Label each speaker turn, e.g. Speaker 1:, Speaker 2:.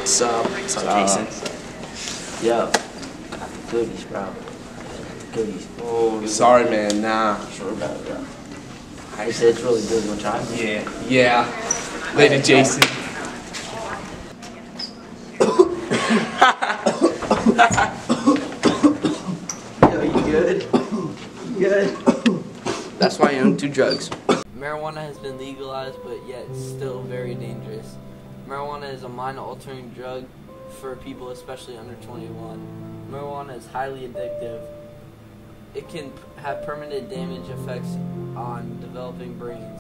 Speaker 1: What's up, Jason?
Speaker 2: Yo, goodies, bro. Goodies.
Speaker 1: Oh, sorry, man. Nah.
Speaker 2: Sure about it, bro. I said it's really good. You want to try?
Speaker 1: Yeah. Later, Jason.
Speaker 2: Yo, you good? You good?
Speaker 1: That's why you don't do drugs.
Speaker 3: Marijuana has been legalized, but yet it's still very dangerous. Marijuana is a mind-altering drug for people, especially under 21. Marijuana is highly addictive. It can have permanent damage effects on developing brains.